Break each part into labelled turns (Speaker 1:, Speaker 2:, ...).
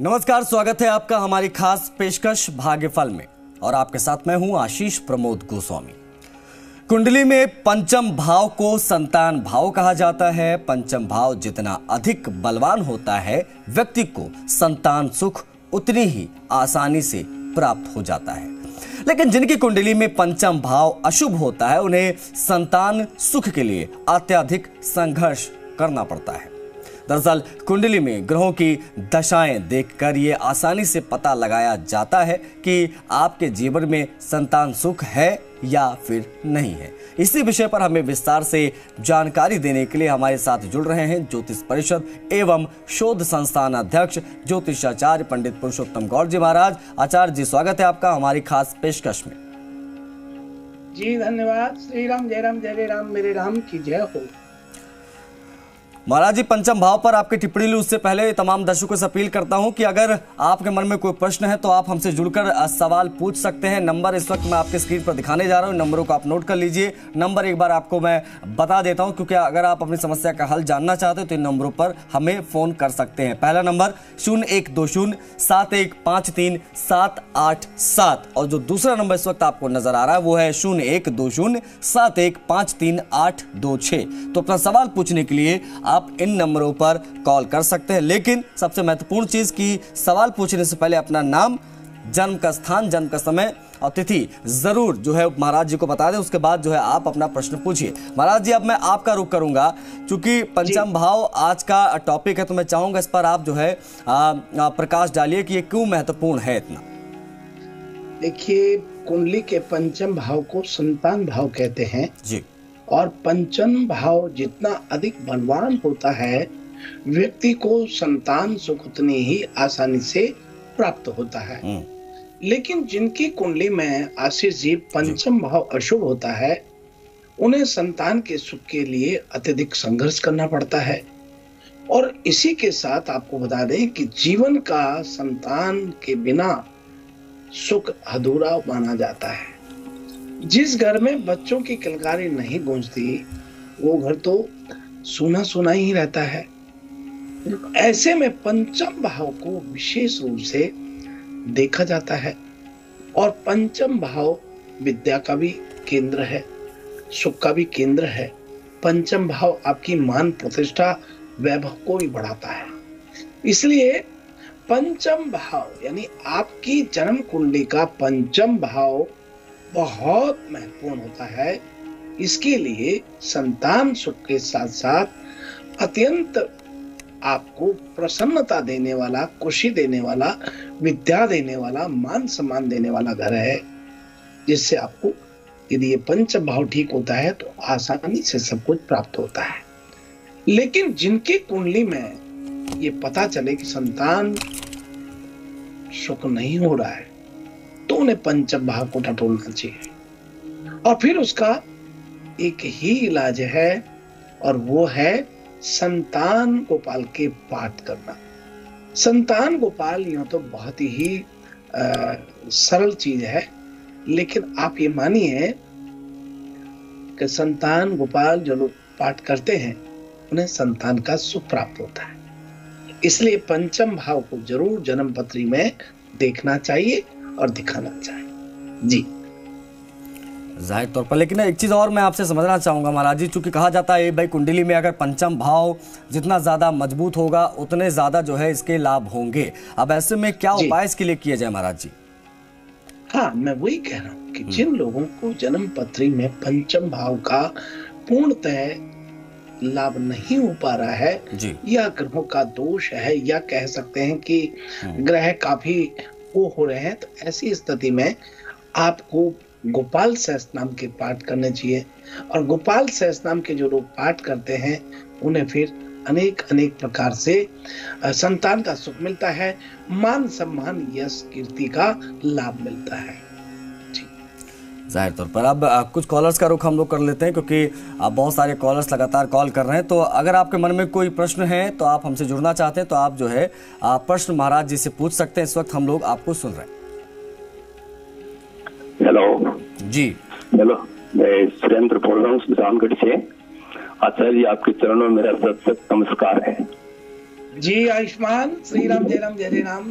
Speaker 1: नमस्कार, स्वागत है आपका हमारी खास पेशकश भाग्यफल में और आपके साथ मैं हूं आशीष प्रमोद गोस्वामी। कुंडली में पंचम भाव को संतान भाव कहा जाता है। पंचम भाव जितना अधिक बलवान होता है, व्यक्ति को संतान सुख उतनी ही आसानी से प्राप्त हो जाता है। लेकिन जिनकी कुंडली में पंचम भाव अशुभ होता है, उन्हें संतान सुख के लिए अत्यधिक संघर्ष करना पड़ता है। दरअसल कुंडली में ग्रहों की दशाएं देखकर ये आसानी से पता लगाया जाता है कि आपके जीवन में संतान सुख है या फिर नहीं है। इसी विषय पर हमें विस्तार से जानकारी देने के लिए हमारे साथ जुड़ रहे हैं ज्योतिष परिषद एवं शोध संस्थान अध्यक्ष ज्योतिषाचार्य पंडित पुरुषोत्तम गौड़ जी महाराज। आचार्य जी, स्वागत है आपका हमारी खास पेशकश में।
Speaker 2: जी धन्यवाद। श्री राम जय राम जय राम, मेरे राम की जय हो।
Speaker 1: महाराज जी, पंचम भाव पर आपकी टिप्पणी लूं उससे पहले तमाम दर्शकों से अपील करता हूं कि अगर आपके मन में कोई प्रश्न है तो आप हमसे जुड़कर सवाल पूछ सकते हैं। नंबर इस वक्त मैं आपके स्क्रीन पर दिखाने जा रहा हूं, नंबरों को आप नोट कर लीजिए। नंबर एक बार आपको मैं बता देता हूं, क्योंकि अगर आप अपनी समस्या का हल जानना चाहते हो तो इन नंबरों पर हमें फोन कर सकते हैं। पहला नंबर 0120715377 और जो दूसरा नंबर इस वक्त आपको नजर आ रहा है वो है 0120715386। तो अपना सवाल पूछने के लिए आप इन नंबरों पर कॉल कर सकते हैं। लेकिन सबसे महत्वपूर्ण चीज की सवाल पूछने से पहले अपना नाम, जन्म का स्थान, जन्म का समय और तिथि जरूर जो है महाराज जी को बता दें। उसके बाद जो है आप अपना प्रश्न पूछिए। महाराज जी, अब मैं आपका रुख करूंगा क्योंकि पंचम भाव आज का टॉपिक है, तो मैं चाहूंगा इस पर आप जो है प्रकाश डालिए कि ये क्यों महत्वपूर्ण है इतना।
Speaker 2: देखिए, कुंडली के पंचम भाव को संतान भाव कहते हैं
Speaker 1: जी।
Speaker 2: और पंचम भाव जितना अधिक बलवान होता है, व्यक्ति को संतान सुख उतनी ही आसानी से प्राप्त होता है। लेकिन जिनकी कुंडली में आशीष जी पंचम भाव अशुभ होता है, उन्हें संतान के सुख के लिए अत्यधिक संघर्ष करना पड़ता है। और इसी के साथ आपको बता दें कि जीवन का संतान के बिना सुख अधूरा माना जाता है। जिस घर में बच्चों की किलकारी नहीं गूंजती, वो घर तो सूना सूना ही रहता है। ऐसे में पंचम भाव को विशेष रूप से देखा जाता है। और पंचम भाव विद्या का भी केंद्र है, सुख का भी केंद्र है। पंचम भाव आपकी मान प्रतिष्ठा वैभव को भी बढ़ाता है। इसलिए पंचम भाव यानी आपकी जन्म कुंडली का पंचम भाव बहुत महत्वपूर्ण होता है। इसके लिए संतान सुख के साथ साथ अत्यंत आपको प्रसन्नता देने वाला, खुशी देने वाला, विद्या देने वाला, मान सम्मान देने वाला घर है, जिससे आपको यदि ये पंचम भाव ठीक होता है तो आसानी से सब कुछ प्राप्त होता है। लेकिन जिनकी कुंडली में ये पता चले कि संतान सुख नहीं हो रहा है, तो उन्हें पंचम भाव को टटोलना चाहिए। और फिर उसका एक ही इलाज है, और वो है संतान गोपाल के पाठ करना। संतान गोपाल यूं तो बहुत ही सरल चीज है, लेकिन आप ये मानिए कि संतान गोपाल जो लोग पाठ करते हैं, उन्हें संतान का सुख प्राप्त होता है। इसलिए पंचम भाव को जरूर जन्म पत्री में देखना चाहिए और दिखाना चाहिए जी।
Speaker 1: जाहिर तौर पर, लेकिन एक चीज और मैं आपसे समझना चाहूंगा महाराज जी, चूंकि कहा जाता है भाई कुंडली में अगर पंचम भाव जितना ज्यादा मजबूत होगा उतने ज्यादा जो है इसके लाभ होंगे। अब ऐसे में क्या उपाय इसके लिए किया जाए महाराज जी?
Speaker 2: हाँ, मैं वही कह रहा हूँ कि जिन लोगों को जन्म पत्री में पंचम भाव का पूर्णतः लाभ नहीं हो पा रहा है, या ग्रहों का दोष है, या कह सकते हैं कि ग्रह काफी वो हो रहे हैं, तो ऐसी स्थिति में आपको गोपाल सहस्त्रनाम के पाठ करने चाहिए। और गोपाल सहस्त्रनाम के जो लोग पाठ करते हैं, उन्हें फिर अनेक प्रकार से संतान का सुख मिलता है, मान सम्मान, यश, कीर्ति का लाभ मिलता है।
Speaker 1: जाहिर तौर पर अब कुछ कॉलर्स का रुख हम लोग कर लेते हैं, क्योंकि आप बहुत सारे कॉलर्स लगातार कॉल कर रहे हैं। तो अगर आपके मन में कोई प्रश्न है तो आप हमसे जुड़ना चाहते हैं तो आप जो है प्रश्न महाराज जी से पूछ सकते हैं। इस वक्त हम लोग आपको सुन रहे हैं।
Speaker 3: हेलो
Speaker 1: जी।
Speaker 3: हेलो, मैं सुरेंद्र बोल रहा हूँ सुजानगढ़ से। आचार्य जी, आपके चरणों में मेरा सत नमस्कार है।
Speaker 2: जी आयुष्मान, श्री राम, जय राम, जय राम।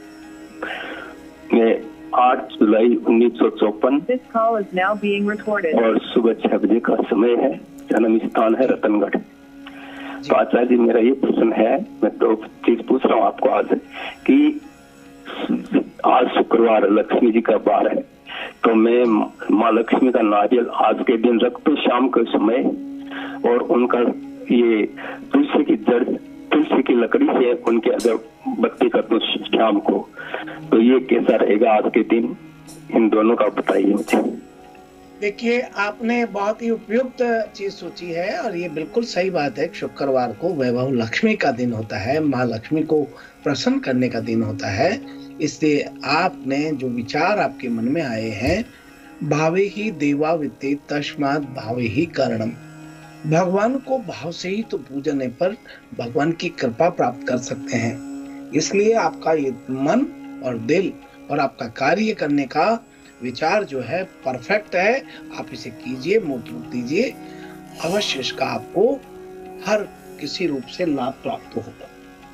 Speaker 3: मैं 8 जुलाई 1954
Speaker 4: This call is now being recorded.
Speaker 3: और सुबह 6 बजे का समय है। जन्म स्थान है रतनगढ़। तो आचार्य जी, मेरा ये प्रश्न है, मैं 2 चीज पूछ रहा हूँ आपको आज कि आज शुक्रवार लक्ष्मी जी का वार है, तो मैं माँ लक्ष्मी का नारियल आज के दिन रखते शाम के समय, और उनका ये तुलसी की जड़, तुलसी की लकड़ी से उनके अगर बत्ती कर दूं शाम को, तो ये कैसा रहेगा आज के दिन? इन दोनों का बताइए मुझे।
Speaker 2: देखिए, आपने बहुत ही उपयुक्त चीज सोची है और ये बिल्कुल सही बात है। शुक्रवार को वैभव लक्ष्मी का दिन होता है, माँ लक्ष्मी को प्रसन्न करने का दिन होता है। इसलिए आपने जो विचार आपके मन में आए हैं, भावे ही देवा वित्ते तस्मात् भावे ही कारणम, भगवान को भाव से ही तो पूजने पर भगवान की कृपा प्राप्त कर सकते हैं। इसलिए आपका ये मन और दिल और आपका कार्य करने का विचार जो है परफेक्ट है। आप इसे कीजिए, मोट रूप दीजिए, अवश्य इसका आपको हर किसी रूप से लाभ प्राप्त होगा।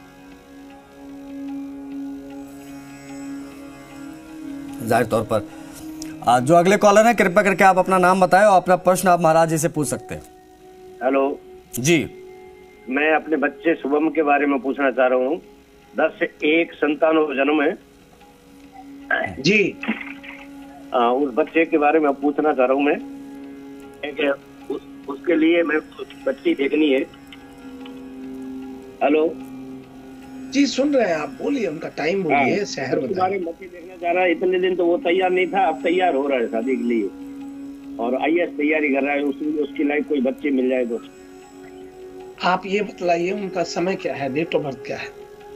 Speaker 1: जाहिर तौर पर जो अगले कॉलर हैं, कृपया करके आप अपना नाम बताएं और अपना प्रश्न आप महाराज जी से पूछ सकते हैं।
Speaker 5: हेलो
Speaker 1: जी,
Speaker 5: मैं अपने बच्चे शुभम के बारे में पूछना चाह रहा हूँ। 10 से 1 संतान जन्म है
Speaker 2: जी।
Speaker 5: उस बच्चे के बारे में पूछना चाह रहा हूँ मैं कि उसके लिए मैं बच्ची देखनी है। हेलो
Speaker 2: जी, सुन रहे हैं आप, बोलिए, उनका टाइम बोलिए, शहर
Speaker 5: उसके बारे में बच्ची देखना चाह रहा है। इतने दिन तो वो तैयार नहीं था, अब तैयार हो रहा है शादी के लिए और IAS तैयारी कर रहा है। उसकी लाइफ कोई बच्ची मिल जाए तो।
Speaker 2: आप ये बतलाइए, उनका समय क्या है, डेट ऑफ बर्थ क्या है?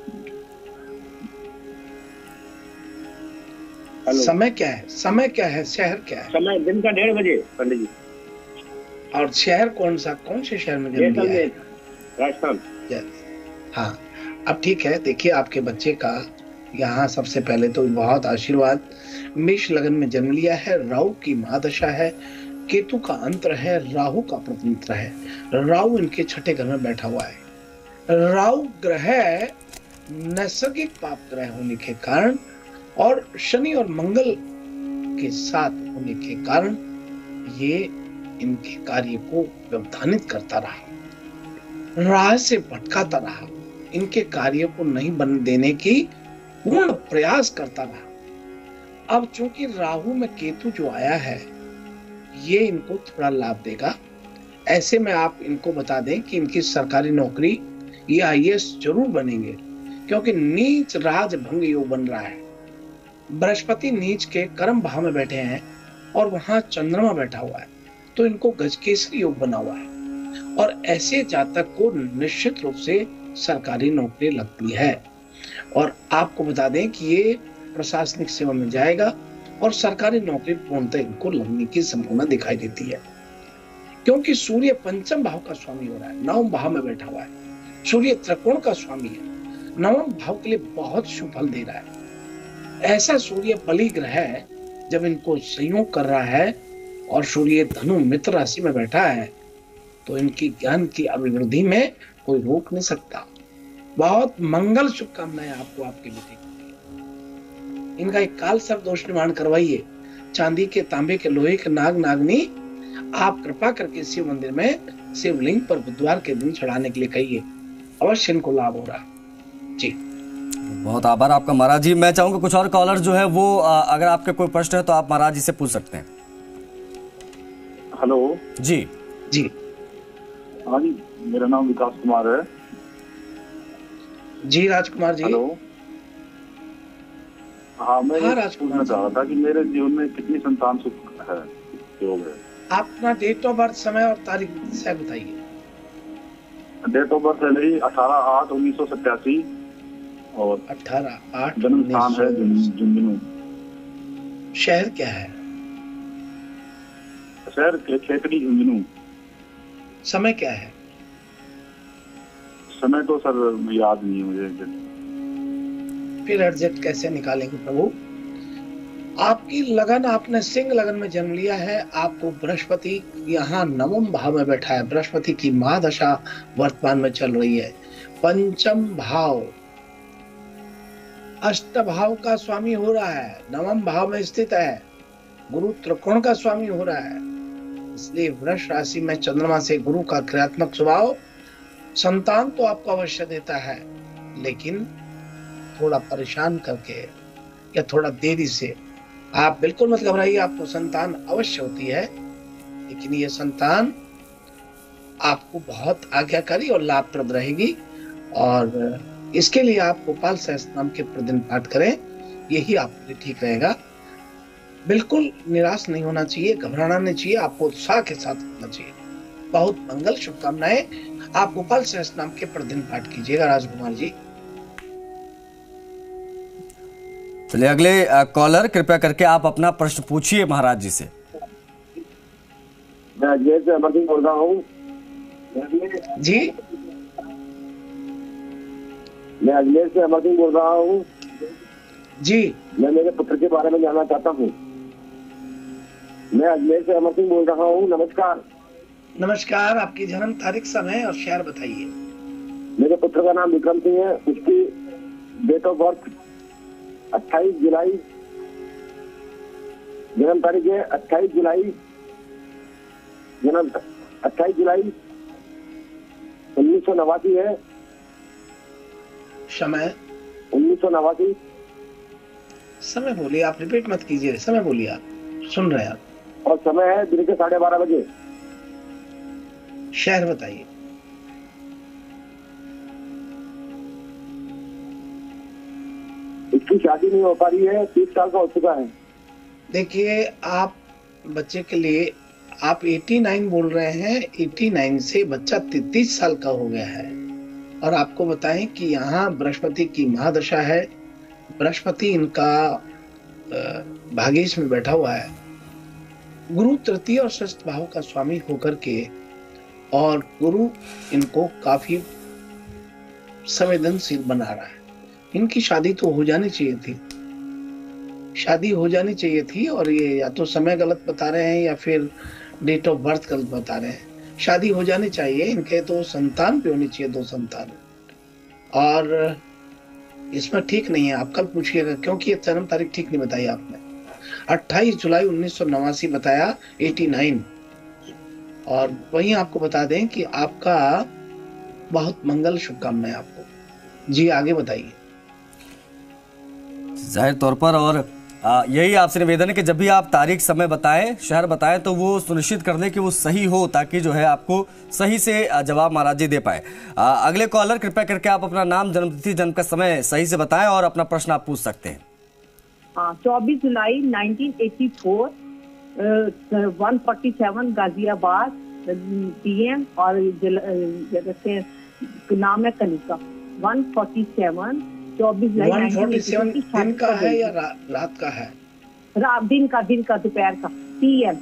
Speaker 2: समय क्या है? समय क्या है? शहर क्या है?
Speaker 5: समय दिन का 1:30 बजे पंडित जी।
Speaker 2: और शहर कौन सा, कौन से शहर में जन्म लिया है?
Speaker 5: राजस्थान।
Speaker 2: हाँ, अब ठीक है। देखिए, आपके बच्चे का यहाँ सबसे पहले तो बहुत आशीर्वाद। मेष लगन में जन्म लिया है, राहु की महादशा है, केतु का अंतर है, राहु का प्रतिनिधित्व है। राहु इनके 6ठे घर में बैठा हुआ है। राहु ग्रह नैसर्गिक पाप ग्रह होने के कारण और शनि और मंगल के साथ होने के कारण ये इनके कार्य को व्यवधानित करता रहा, राह से भटकाता रहा, इनके कार्य को नहीं बन देने की पूर्ण प्रयास करता रहा। अब चूंकि राहु में केतु जो आया है, ये इनको थोड़ा लाभ देगा। ऐसे में आप इनको बता दें कि इनकी सरकारी नौकरी, ये IAS जरूर बनेंगे, क्योंकि नीच राज भंग योग बन रहा है। बृहस्पति नीच के कर्म भाव में बैठे हैं और वहां चंद्रमा बैठा हुआ है, तो इनको गजकेसरी योग बना हुआ है और ऐसे जातक को निश्चित रूप से सरकारी नौकरी लगती है। और आपको बता दें कि ये प्रशासनिक सेवा में जाएगा और सरकारी नौकरी पूर्णतः इनको लगने की संभावना दिखाई देती है, क्योंकि सूर्य 5म भाव का स्वामी हो रहा है, 9वें भाव में बैठा हुआ है। सूर्य त्रिकोण का स्वामी है, 9वें भाव के लिए बहुत शुभ फल दे रहा है। ऐसा सूर्य बलि ग्रह है, जब इनको संयोग कर रहा है और सूर्य धनु मित्र राशि में बैठा है, तो इनकी ज्ञान की अभिवृद्धि में कोई रोक नहीं सकता। बहुत मंगल शुभकामनाएं आपको आपके बेटे को। इनका एक काल सर्प दोष निवारण करवाइए। चांदी के, तांबे के, लोहे के नाग नागनी आप कृपा करके शिव मंदिर में शिवलिंग पर बुधवार के दिन चढ़ाने के लिए कहिए, अवश्य इनको लाभ हो रहा। जी,
Speaker 1: बहुत आभार आपका महाराज जी। मैं चाहूंगा कुछ और कॉलर जो है वो अगर आपके कोई प्रश्न है तो आप महाराज जी से पूछ सकते हैं।
Speaker 6: हेलो
Speaker 2: जी।
Speaker 6: हाँ जी, मेरा नाम विकास कुमार है।
Speaker 2: जी राजकुमार जी।
Speaker 6: हेलो। हाँ, मैं पूछना चाह रहा था कि मेरे जीवन में कितनी संतान सुख है, योग है।
Speaker 2: अपना डेट ऑफ बर्थ, समय और तारीख से बताइए।
Speaker 6: डेट ऑफ बर्थ है मेरी 18/8/1987 और
Speaker 2: 18/8
Speaker 6: जन्म स्थान है झुंझुनू।
Speaker 2: शहर क्या है?
Speaker 6: शहर खेतड़ी झुंझुनू।
Speaker 2: समय क्या है?
Speaker 6: समय तो सर याद नहीं है मुझे।
Speaker 2: फिर एडजस्ट कैसे निकालेंगे प्रभु? आपकी लगन, आपने सिंह लगन में जन्म लिया है। आपको बृहस्पति यहाँ नवम भाव में बैठा है। बृहस्पति की महादशा वर्तमान में चल रही है। पंचम भाव अष्ट भाव का स्वामी हो रहा है, नवम भाव में स्थित है। गुरु त्रिकोण का स्वामी हो रहा है। इसलिए वृष राशि में चंद्रमा से गुरु का क्रियात्मक स्वभाव संतान तो आपको अवश्य देता है, लेकिन थोड़ा परेशान करके या थोड़ा देरी से। आप बिल्कुल मत घबराइए, आपको संतान अवश्य होती है, लेकिन ये संतान आपको बहुत आज्ञाकारी और लाभप्रद रहेगी। और इसके लिए आप गोपाल सहस्त्र नाम के प्रतिदिन पाठ करें, यही आपके लिए ठीक रहेगा। बिल्कुल निराश नहीं होना चाहिए, घबराना नहीं चाहिए, आपको उत्साह के साथ होना चाहिए। बहुत मंगल, शुभकामनाएं। आप गोपाल सहस्त्र नाम के प्रतिदिन पाठ कीजिएगा राजकुमार जी।
Speaker 1: चलिए अगले कॉलर, कृपया करके आप अपना प्रश्न पूछिए महाराज जी से।
Speaker 7: मैं अजमेर से अमर सिंह बोल रहा हूँ
Speaker 2: जी।
Speaker 7: मैं अजमेर से अमर सिंह बोल रहा हूँ
Speaker 2: जी।
Speaker 7: मैं मेरे पुत्र के बारे में जानना चाहता हूँ। मैं अजमेर से अमर सिंह बोल रहा हूँ। नमस्कार।
Speaker 2: नमस्कार। आपकी जन्म तारीख, समय और शहर बताइए।
Speaker 7: मेरे पुत्र का नाम विक्रम सिंह है। उसकी डेट ऑफ बर्थ 28 जुलाई, जन्म तारीख है 28 जुलाई, जन्म 28 जुलाई 1989 है।
Speaker 2: समय
Speaker 7: 1989।
Speaker 2: समय बोलिए, आप रिपीट मत कीजिए, समय बोलिए, आप सुन रहे हैं आप।
Speaker 7: और समय है दिन के 12:30 बजे।
Speaker 2: शहर बताइए।
Speaker 7: इसकी शादी नहीं हो पा रही है, 30 साल का हो चुका है।
Speaker 2: देखिए, आप बच्चे के लिए आप 89 बोल रहे हैं। 89 से बच्चा 33 साल का हो गया है। और आपको बताएं कि यहाँ बृहस्पति की महादशा है। बृहस्पति इनका भाग्येश में बैठा हुआ है। गुरु तृतीय और षष्ठ भाव का स्वामी होकर के, और गुरु इनको काफी संवेदनशील बना रहा है। इनकी शादी तो हो जानी चाहिए थी, शादी हो जानी चाहिए थी। और ये या तो समय गलत बता रहे हैं या फिर डेट ऑफ बर्थ गलत बता रहे हैं। शादी हो जानी चाहिए। इनके तो संतान भी होनी चाहिए, 2 संतान। और इसमें ठीक नहीं है, आप कल पूछिएगा, क्योंकि ये जन्म तारीख ठीक नहीं बताई आपने। 28 जुलाई 1989 बताया, 89। और वहीं आपको बता दें कि आपका बहुत मंगल, शुभकामनाएं आपको। जी आगे बताइए।
Speaker 1: जाहिर तौर पर, और यही आपसे निवेदन है कि जब भी आप तारीख, समय बताएं, शहर बताएं, तो वो सुनिश्चित कर लें कि वो सही हो, ताकि जो है आपको सही से जवाब महाराज जी दे पाए। अगले कॉलर, कृपया करके आप अपना नाम, जन्मतिथि, जन्म का समय सही से बताएं और अपना प्रश्न आप पूछ सकते हैं।
Speaker 4: 24 जुलाई 1984, 147 गाजियाबाद PM, और जैसे नाम है कनिका। 147 24 जुलाई
Speaker 2: 147 दिन का है या रात का है?
Speaker 4: दिन का दोपहर का PM।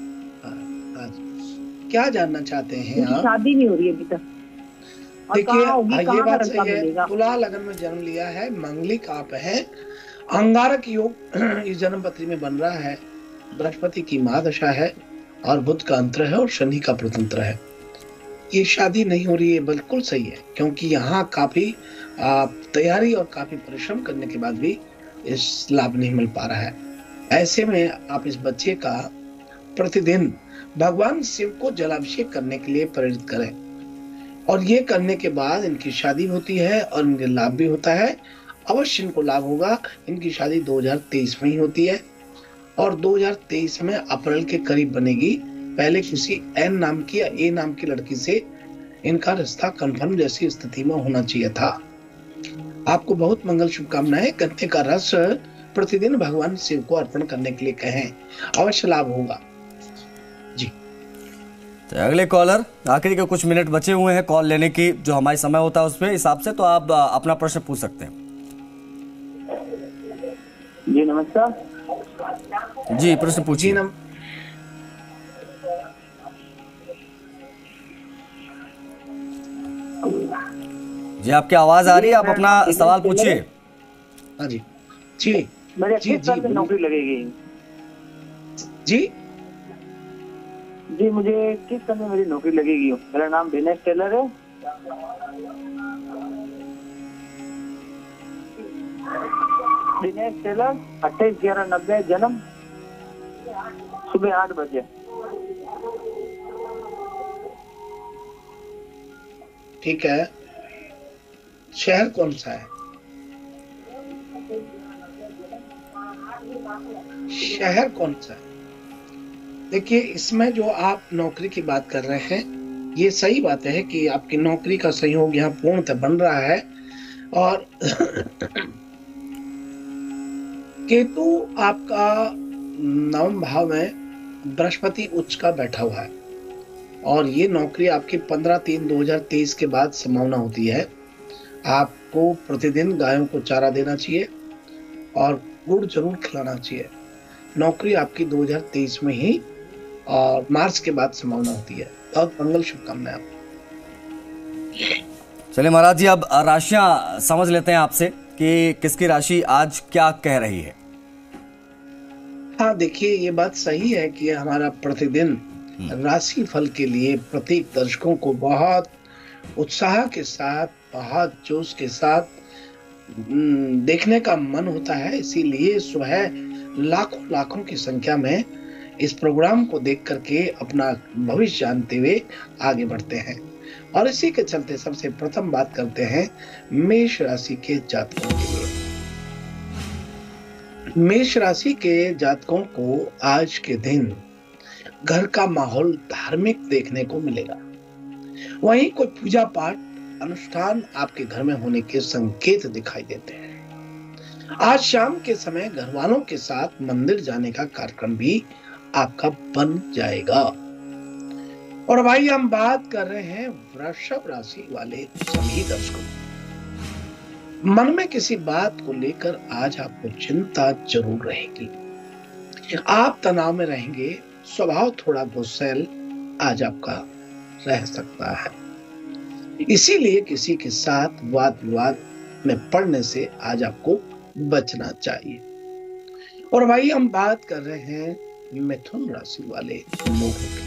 Speaker 2: क्या जानना चाहते हैं आप?
Speaker 4: शादी नहीं हो रही अभी तक।
Speaker 2: देखिए, ये बात सही है। तुला लगन में जन्म लिया है, मांगलिक आप है। अंगारक योग इस जन्म पत्री में बन रहा है। बृहस्पति की महादशा है और बुध का अंतर है और शनि का प्रतंत्र है। ये शादी नहीं हो रही है, बिल्कुल सही है, क्योंकि यहाँ काफी तैयारी और काफी परिश्रम करने के बाद भी इस लाभ नहीं मिल पा रहा है। ऐसे में आप इस बच्चे का प्रतिदिन भगवान शिव को जलाभिषेक करने के लिए प्रेरित करें, और ये करने के बाद इनकी शादी होती है और इनके लाभ भी होता है। अवश्य इनको लाभ होगा। इनकी शादी 2023 में ही होती है और 2023 में अप्रैल के करीब बनेगी। पहले किसी एन नाम की या ए नाम की लड़की से इनका रिश्ता कंफर्म जैसी स्थिति में होना चाहिए था। आपको बहुत मंगल, शुभकामनाएं। गन्ने का रस प्रतिदिन भगवान शिव को अर्पण करने के लिए कहें, अवश्य लाभ होगा। जी
Speaker 1: तो अगले कॉलर, आखिरी के कुछ मिनट बचे हुए हैं कॉल लेने की, जो हमारे समय होता है उसमें हिसाब से, तो आप अपना प्रश्न पूछ सकते हैं।
Speaker 7: जी नमस्कार।
Speaker 1: जी प्रश्न पूछिए। जी आपकी आवाज आ रही है, आप अपना सवाल पूछिए।
Speaker 2: हाँ जी जी
Speaker 7: मेरे
Speaker 2: जी
Speaker 7: नौकरी लगेगी।
Speaker 2: जी
Speaker 8: जी, मुझे किस समय मेरी नौकरी लगेगी? मेरा नाम दिनेश टेलर है। दिनेश टेलर, 28/11/90, जन्म सुबह 8 बजे।
Speaker 2: ठीक है, शहर कौन सा है? शहर कौन सा है? देखिए, इसमें जो आप नौकरी की बात कर रहे हैं, ये सही बात है कि आपकी नौकरी का संयोग यहाँ पूर्णतः बन रहा है और केतु आपका 9वें भाव में बृहस्पति उच्च का बैठा हुआ है और ये नौकरी आपकी 15/3/2023 के बाद संभावना होती है। आपको प्रतिदिन गायों को चारा देना चाहिए और गुड़ जरूर खिलाना चाहिए। नौकरी आपकी 2023 में ही और मार्च के बाद संभावना होती है। बहुत मंगल, शुभकामनाएं।
Speaker 1: चलिए महाराज जी, अब राशियां समझ लेते हैं आपसे कि किसकी राशि आज क्या कह रही है।
Speaker 2: हाँ, देखिए, ये बात सही है कि हमारा प्रतिदिन राशि फल के लिए प्रत्येक दर्शकों को बहुत उत्साह के साथ, बहुत जोश के साथ देखने का मन होता है। इसीलिए सुबह लाखों लाखों की संख्या में इस प्रोग्राम को देख करके अपना भविष्य जानते हुए आगे बढ़ते हैं। और इसी के चलते सबसे प्रथम बात करते हैं मेष राशि के जातकों के लिए। मेष राशि के जातकों को आज के दिन घर का माहौल धार्मिक देखने को मिलेगा। वहीं कोई पूजा पाठ अनुष्ठान आपके घर में होने के संकेत दिखाई देते हैं। आज शाम के समय घर वालों के साथ मंदिर जाने का कार्यक्रम भी आपका बन जाएगा। और भाई, हम बात कर रहे हैं वृषभ राशि वाले सभी दर्शकों। मन में किसी बात को लेकर आज आपको चिंता जरूर रहेगी। आप तनाव में रहेंगे। स्वभाव थोड़ा गुस्सैल आज आपका रह सकता है। इसीलिए किसी के साथ वाद विवाद में पड़ने से आज आपको बचना चाहिए। और भाई, हम बात कर रहे हैं मिथुन राशि वाले लोगों की।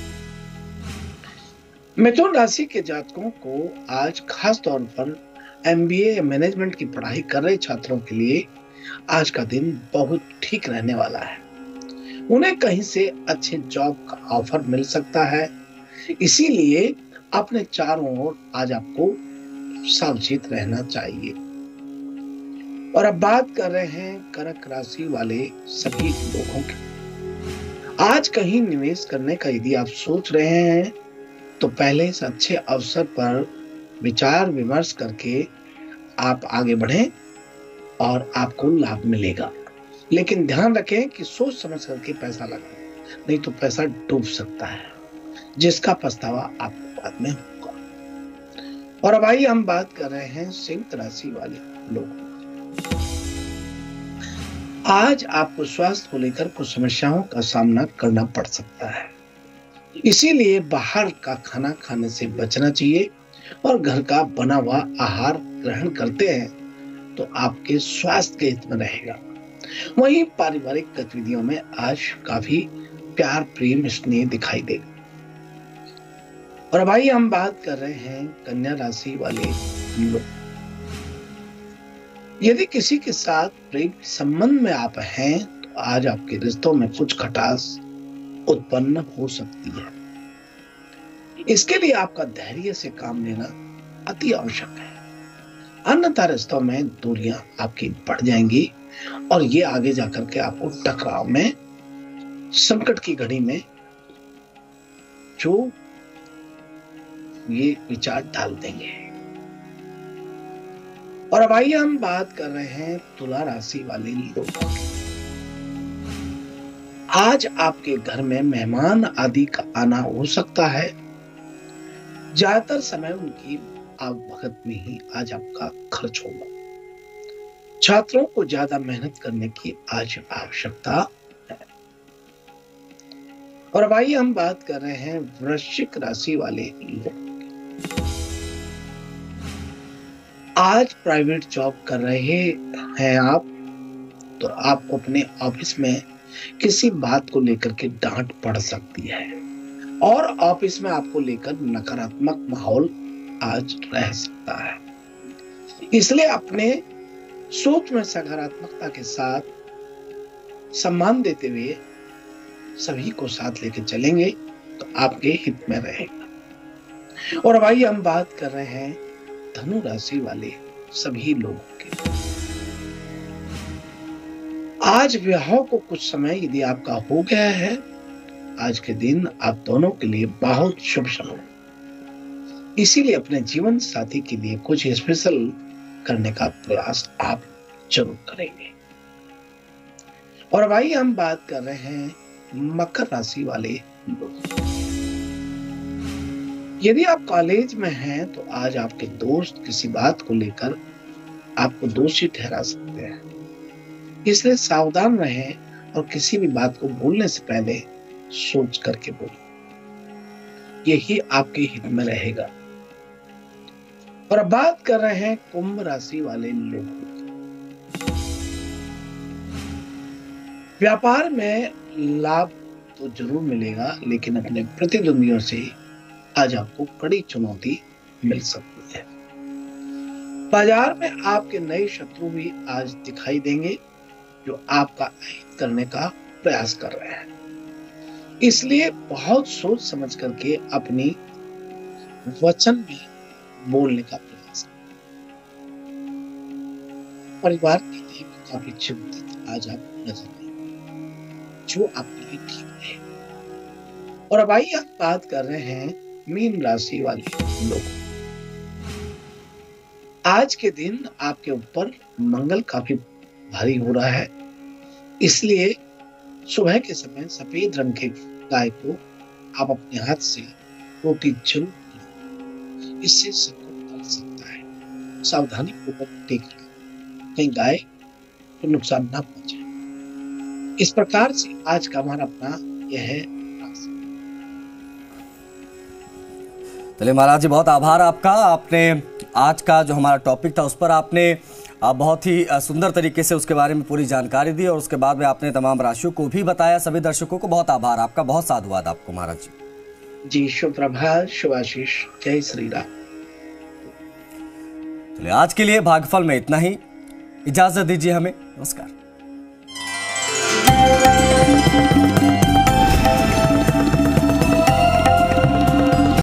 Speaker 2: मिथुन राशि के जातकों को आज खास तौर पर MBA या मैनेजमेंट की पढ़ाई कर रहे छात्रों के लिए आज का दिन बहुत ठीक रहने वाला है। उन्हें कहीं से अच्छे जॉब का ऑफर मिल सकता है। इसीलिए अपने चारों ओर आज आपको सावचेत रहना चाहिए। और अब बात कर रहे हैं कर्क राशि वाले सभी लोगों की। आज कहीं निवेश करने का यदि आप सोच रहे हैं तो पहले से अच्छे अवसर पर विचार विमर्श करके आप आगे बढ़ें और आपको लाभ मिलेगा। लेकिन ध्यान रखें कि सोच समझ करके पैसा लगाएं, नहीं तो पैसा डूब सकता है, जिसका पछतावा आपको बाद में होगा। और अब आइए हम बात कर रहे हैं सिंह राशि वाले लोग। आज आपको स्वास्थ्य को लेकर कुछ समस्याओं का सामना करना पड़ सकता है। इसीलिए बाहर का खाना खाने से बचना चाहिए और घर का बना हुआ आहार ग्रहण करते हैं तो आपके स्वास्थ्य के हित में रहेगा। वहीं पारिवारिक गतिविधियों में आज काफी प्यार, प्रेम, स्नेह दिखाई देगा। और भाई, हम बात कर रहे हैं कन्या राशि वाले लोग। यदि किसी के साथ प्रेम संबंध में आप हैं तो आज आपके रिश्तों में कुछ खटास उत्पन्न हो सकती है। इसके लिए आपका धैर्य से काम लेना अति आवश्यक है, अन्यथा रिश्तों में दूरियां आपकी बढ़ जाएंगी और ये आगे जाकर के आपको टकराव में, संकट की घड़ी में जो ये विचार डाल देंगे। और अब आइए हम बात कर रहे हैं तुला राशि वाले लोगों की। आज आपके घर में मेहमान आदि का आना हो सकता है। ज्यादातर समय उनकी आवभगत में ही आज आपका खर्च होगा। छात्रों को ज्यादा मेहनत करने की आज आवश्यकता है। और अब आइए हम बात कर रहे हैं वृश्चिक राशि वाले लोग। आज प्राइवेट जॉब कर रहे हैं आप तो आपको अपने ऑफिस में किसी बात को लेकर के डांट पड़ सकती है और ऑफिस में आपको लेकर नकारात्मक माहौल आज रह सकता है। इसलिए अपने सोच में सकारात्मकता के साथ सम्मान देते हुए सभी को साथ लेकर चलेंगे तो आपके हित में रहेगा। और अब आइए हम बात कर रहे हैं धनु राशि वाले सभी लोगों के। आज विवाह को कुछ समय यदि आपका हो गया है, आज के दिन आप दोनों के लिए बहुत शुभ समय, इसीलिए अपने जीवन साथी के लिए कुछ स्पेशल करने का प्रयास आप जरूर करेंगे। और अब आइए हम बात कर रहे हैं मकर राशि वाले लोग। यदि आप कॉलेज में हैं तो आज आपके दोस्त किसी बात को लेकर आपको दोषी ठहरा सकते हैं, इसलिए सावधान रहें और किसी भी बात को बोलने से पहले सोच करके बोलें, यही आपके हित में रहेगा। और अब बात कर रहे हैं कुंभ राशि वाले लोगों की। व्यापार में लाभ तो जरूर मिलेगा, लेकिन अपने प्रतिद्वंदियों से आज आपको कड़ी चुनौती मिल सकती है। बाजार में आपके नए शत्रु भी आज दिखाई देंगे जो आपका अहित करने का प्रयास कर रहे हैं, इसलिए बहुत सोच समझ करके अपनी वचन भी बोलने का प्रयास करें। परिवार के लिए काफी चिंतित आज आप नजर आएंगे, जो आपके लिए ठीक है। और अब आइए हम बात कर रहे हैं मीन राशि वाले लोग। आज के दिन आपके ऊपर मंगल काफी भारी हो रहा है, इसलिए सुबह के समय सफेद रंग के गाय को आप अपने हाथ से रोटी जरूर करें, इससे संकट टल सकता है। सावधानी पूर्वक देखना कहीं गाय को नुकसान ना पहुंचे। इस प्रकार से आज का हमारा अपना यह है।
Speaker 1: चलिए महाराज जी, बहुत आभार आपका। आपने आज का जो हमारा टॉपिक था उस पर आपने बहुत ही सुंदर तरीके से उसके बारे में पूरी जानकारी दी और उसके बाद में आपने तमाम राशियों को भी बताया। सभी दर्शकों को बहुत आभार आपका, बहुत साधुवाद आपको महाराज जी।
Speaker 2: जी शुभ प्रभात, शुभाशीष, जय श्री राम।
Speaker 1: चलिए आज के लिए भाग्यफल में इतना ही, इजाजत दीजिए हमें, नमस्कार।